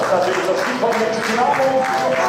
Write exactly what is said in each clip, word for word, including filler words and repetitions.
ist natürlich das Spiel von Dynamo.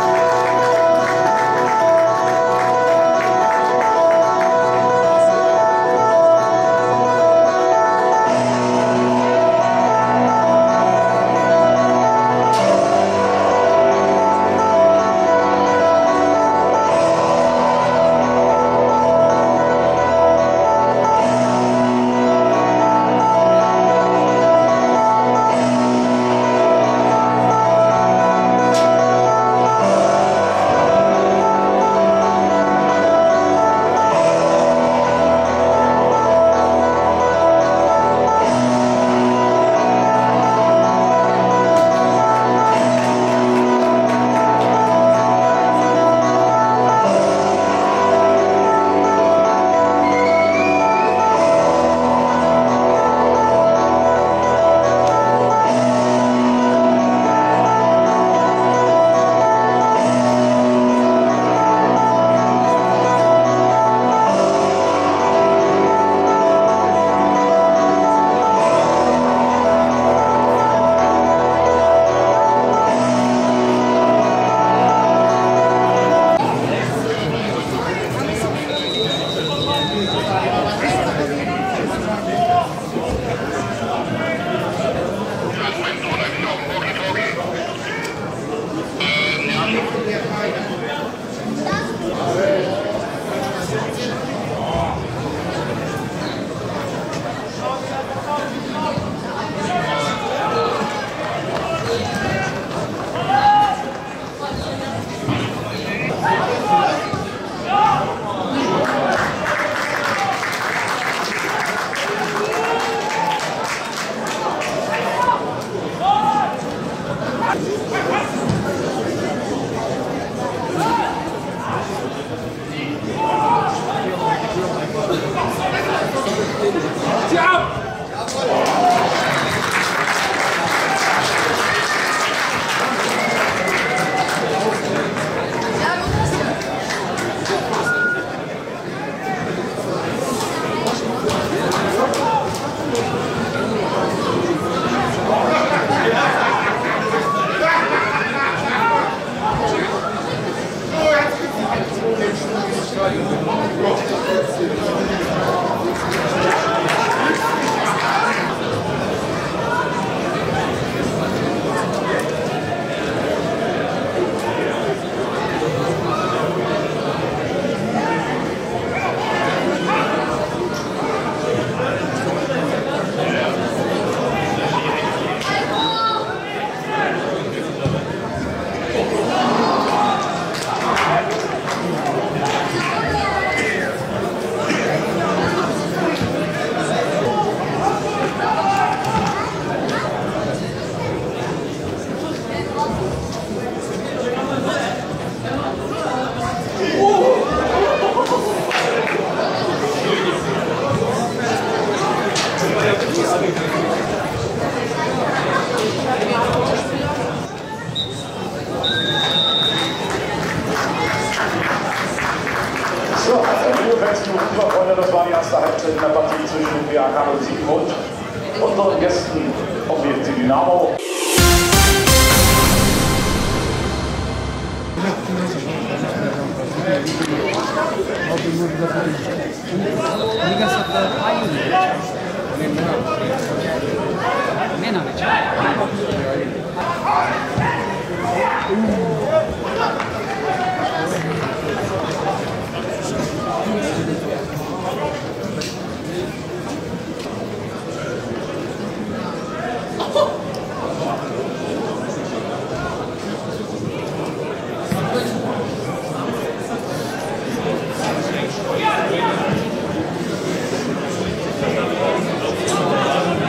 Das war die erste Halbzeit in der Partie zwischen dem B A K null sieben und unseren Gästen vom B F C Dynamo.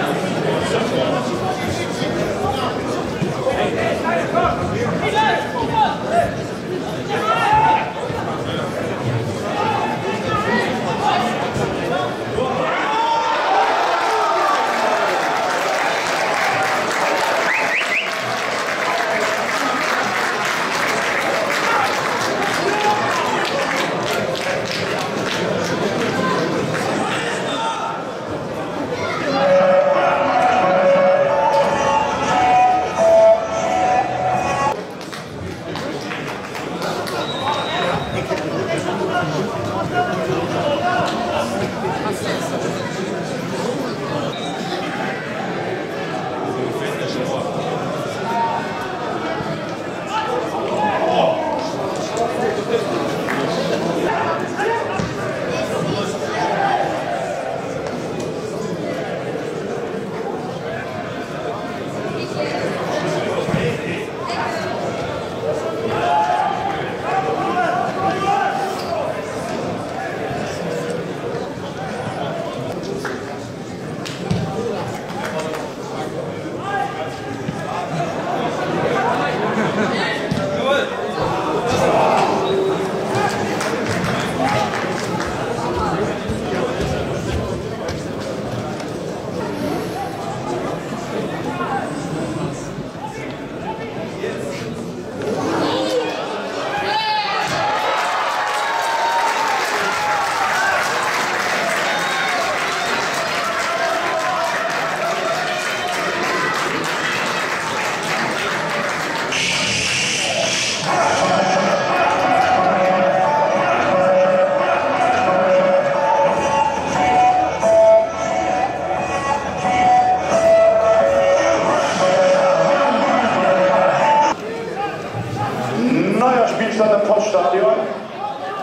Hey, hey, hey, hey, hey, hey, hey,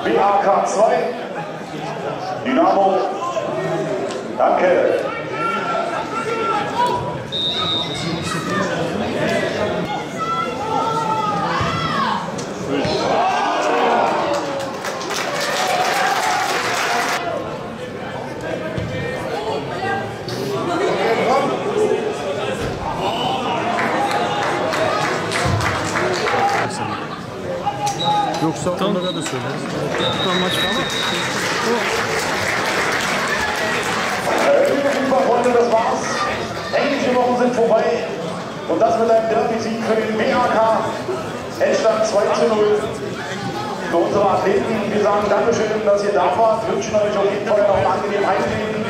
B A K zwei, Dynamo, danke. Yoksa onlara da söyleriz. Tutan maç ama. Liebe Fußballfreunde, das war's. Englische Wochen sind vorbei. Und das mit einem Derby-Sieg für den B A K. Endstand zwei zu null für unsere Athleten. Wir sagen Dankeschön, dass ihr da wart. Wünschen euch auf jeden Fall noch einen angenehmen Heimweg.